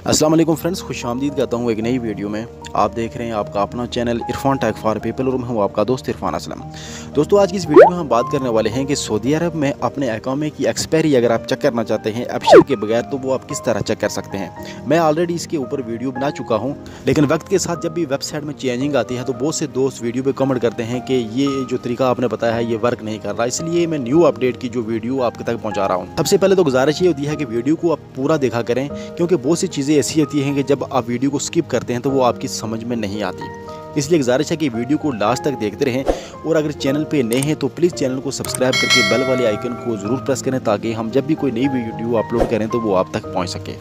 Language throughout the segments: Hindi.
अस्सलाम वालेकुम फ्रेंड्स, खुशामदीद कहता हूँ एक नई वीडियो में। आप देख रहे हैं आपका अपना channel Irfan tech for people और मैं हूँ आपका दोस्त इरफान असलम। दोस्तों, आज की इस वीडियो में हम बात करने वाले हैं कि सऊदी अरब में अपने अकामे की एक्सपायरी अगर आप चेक करना चाहते हैं ऑप्शन के बगैर, तो वो आप किस तरह चेक कर सकते हैं। मैं ऑलरेडी इसके ऊपर वीडियो बना चुका हूँ, लेकिन वक्त के साथ जब भी वेबसाइट में चेंजिंग आती है तो बहुत से दोस्त वीडियो पर कमेंट करते हैं कि ये जो तरीका आपने बताया है ये वर्क नहीं कर रहा। इसलिए मैं न्यू अपडेट की जो वीडियो आपके तक पहुँचा रहा हूँ। सबसे पहले तो गुजारिश ये होती है कि वीडियो को आप पूरा देखा करें, क्योंकि बहुत सी चीज़ें ऐसी होती हैं कि जब आप वीडियो को स्किप करते हैं तो वो आपकी समझ में नहीं आती। इसलिए गुजारिश है कि वीडियो को लास्ट तक देखते रहें, और अगर चैनल पे नए हैं तो प्लीज़ चैनल को सब्सक्राइब करके बेल वाले आइकन को ज़रूर प्रेस करें, ताकि हम जब भी कोई नई वीडियो अपलोड करें तो वो आप तक पहुंच सके।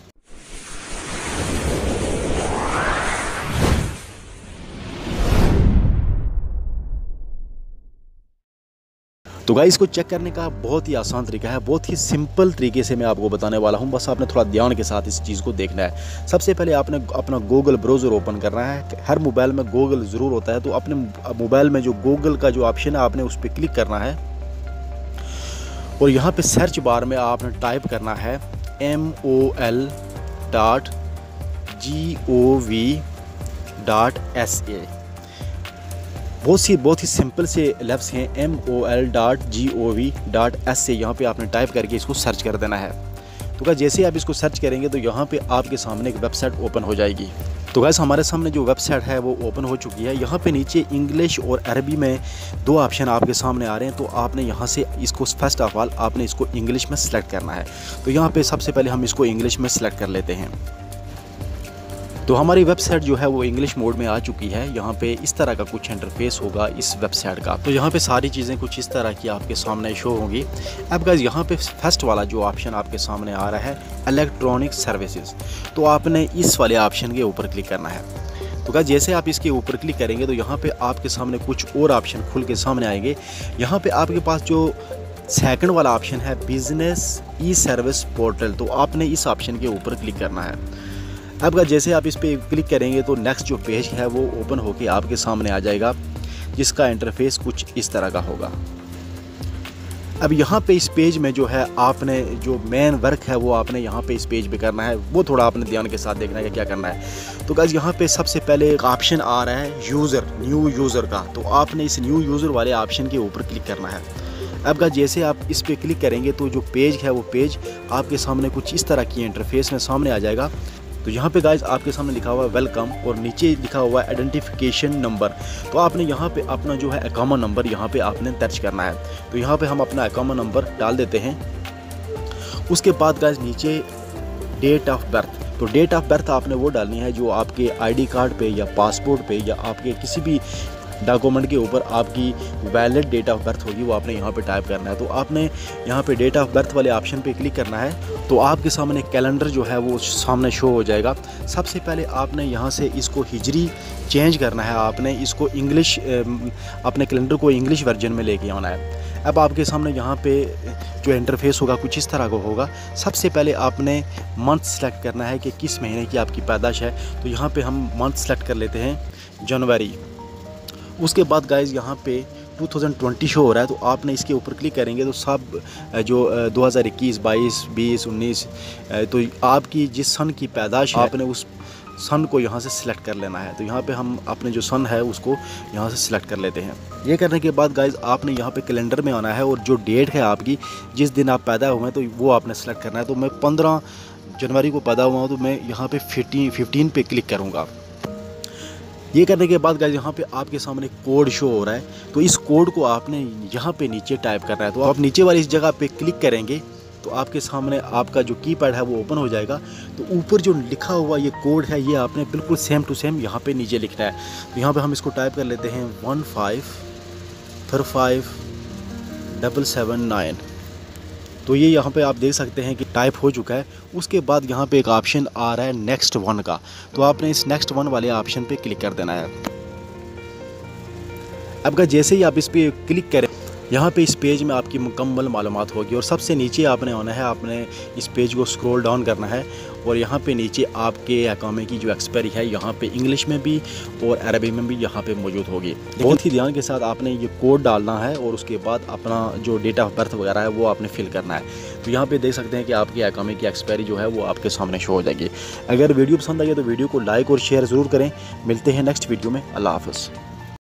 तो गाइस, इसको चेक करने का बहुत ही आसान तरीका है, बहुत ही सिंपल तरीके से मैं आपको बताने वाला हूं। बस आपने थोड़ा ध्यान के साथ इस चीज़ को देखना है। सबसे पहले आपने अपना गूगल ब्राउज़र ओपन करना है। हर मोबाइल में गूगल ज़रूर होता है, तो अपने मोबाइल में जो गूगल का जो ऑप्शन है आपने उस पर क्लिक करना है, और यहाँ पे सर्च बार में आपने टाइप करना है mol.gov.sa। बहुत ही सिंपल से लफ्ज़ हैं mol.gov.sa। यहाँ पे आपने टाइप करके इसको सर्च कर देना है। तो क्या जैसे आप इसको सर्च करेंगे तो यहाँ पे आपके सामने एक वेबसाइट ओपन हो जाएगी। तो गैस, हमारे सामने जो वेबसाइट है वो ओपन हो चुकी है। यहाँ पे नीचे इंग्लिश और अरबी में दो ऑप्शन आपके सामने आ रहे हैं, तो आपने यहाँ से इसको फर्स्ट ऑफ ऑल आपने इसको इंग्लिश में सेलेक्ट करना है। तो यहाँ पे सबसे पहले हम इसको इंग्लिश में सेलेक्ट कर लेते हैं। तो हमारी वेबसाइट जो है वो इंग्लिश मोड में आ चुकी है। यहाँ पे इस तरह का कुछ इंटरफेस होगा इस वेबसाइट का। तो यहाँ पे सारी चीज़ें कुछ इस तरह की आपके सामने शो होंगी। अब गाइस, यहाँ पे फर्स्ट वाला जो ऑप्शन आपके सामने आ रहा है इलेक्ट्रॉनिक सर्विसेज, तो आपने इस वाले ऑप्शन के ऊपर क्लिक करना है। तो गाइस, जैसे आप इसके ऊपर क्लिक करेंगे तो यहाँ पे आपके सामने कुछ और ऑप्शन खुल के सामने आएंगे। यहाँ पे आपके पास जो सेकंड वाला ऑप्शन है बिजनेस ई सर्विस पोर्टल, तो आपने इस ऑप्शन के ऊपर क्लिक करना है। अब जैसे आप इस पर क्लिक करेंगे तो नेक्स्ट जो पेज है वो ओपन होके आपके सामने आ जाएगा, जिसका इंटरफेस कुछ इस तरह का होगा। अब यहाँ पे इस पेज में जो है आपने जो मेन वर्क है वो आपने यहाँ पे इस पेज पे करना है। वो थोड़ा आपने ध्यान के साथ देखना है कि क्या करना है। तो गाइस, यहाँ पे सबसे पहले एक ऑप्शन आ रहा है यूज़र, न्यू यूज़र का, तो आपने इस न्यू यूज़र वाले ऑप्शन के ऊपर क्लिक करना है। अब गाइस, जैसे आप इस पर क्लिक करेंगे तो जो पेज है वो पेज आपके सामने कुछ इस तरह की इंटरफेस में सामने आ जाएगा। तो यहाँ पे गाइस आपके सामने लिखा हुआ है वेलकम, और नीचे लिखा हुआ है आइडेंटिफिकेशन नंबर। तो आपने यहाँ पे अपना जो है अकामा नंबर यहाँ पे आपने दर्ज करना है। तो यहाँ पे हम अपना अकामा नंबर डाल देते हैं। उसके बाद गाइस नीचे डेट ऑफ बर्थ, तो डेट ऑफ बर्थ आपने वो डालनी है जो आपके आईडी कार्ड पे या पासपोर्ट पे या आपके किसी भी डॉक्यूमेंट के ऊपर आपकी वैलिड डेट ऑफ बर्थ होगी, वो आपने यहाँ पे टाइप करना है। तो आपने यहाँ पे डेट ऑफ बर्थ वाले ऑप्शन पे क्लिक करना है, तो आपके सामने कैलेंडर जो है वो सामने शो हो जाएगा। सबसे पहले आपने यहाँ से इसको हिजरी चेंज करना है, आपने इसको इंग्लिश अपने कैलेंडर को इंग्लिश वर्जन में लेके आना है। अब आपके सामने यहाँ पे जो इंटरफेस होगा कुछ इस तरह का होगा। सबसे पहले आपने मंथ सेलेक्ट करना है कि किस महीने की आपकी पैदाश है। तो यहाँ पे हम मंथ सेलेक्ट कर लेते हैं जनवरी। उसके बाद गाइस यहाँ पे 2020 शो हो रहा है, तो आपने इसके ऊपर क्लिक करेंगे तो सब जो 2021, 22, 20, 19, तो आपकी जिस सन की पैदाश है आपने उस सन को यहाँ से सिलेक्ट कर लेना है। तो यहाँ पे हम अपने जो सन है उसको यहाँ से सिलेक्ट कर लेते हैं। ये करने के बाद गाइस आपने यहाँ पे कैलेंडर में आना है, और जो डेट है आपकी जिस दिन आप पैदा हुए हैं तो वो आपने सेलेक्ट करना है। तो मैं 15 जनवरी को पैदा हुआ हूँ, तो मैं यहाँ पे 15 पे क्लिक करूँगा। ये करने के बाद गाइस यहाँ पे आपके सामने कोड शो हो रहा है, तो इस कोड को आपने यहाँ पे नीचे टाइप करना है। तो आप नीचे वाली इस जगह पे क्लिक करेंगे तो आपके सामने आपका जो कीपैड है वो ओपन हो जाएगा। तो ऊपर जो लिखा हुआ ये कोड है ये आपने बिल्कुल सेम टू सेम यहाँ पे नीचे लिखना है। तो यहाँ पे हम इसको टाइप कर लेते हैं 1535779। तो ये यहाँ पे आप देख सकते हैं कि टाइप हो चुका है। उसके बाद यहाँ पे एक ऑप्शन आ रहा है नेक्स्ट वन का, तो आपने इस नेक्स्ट वन वाले ऑप्शन पे क्लिक कर देना है। अब जैसे ही आप इस पर क्लिक करें, यहाँ पे इस पेज में आपकी मुकम्मल मालूमात होगी, और सबसे नीचे आपने आना है, आपने इस पेज को स्क्रॉल डाउन करना है, और यहाँ पे नीचे आपके अकामे की जो एक्सपायरी है यहाँ पे इंग्लिश में भी और अरबी में भी यहाँ पे मौजूद होगी। बहुत ही ध्यान के साथ आपने ये कोड डालना है और उसके बाद अपना जो डेट ऑफ बर्थ वगैरह है वो आपने फिल करना है। तो यहाँ पे देख सकते हैं कि आपके अकामे की एक्सपायरी जो है वो आपके सामने शो हो जाएगी। अगर वीडियो पसंद आई तो वीडियो को लाइक और शेयर ज़रूर करें। मिलते हैं नेक्स्ट वीडियो में। अल्लाह हाफ़िज़।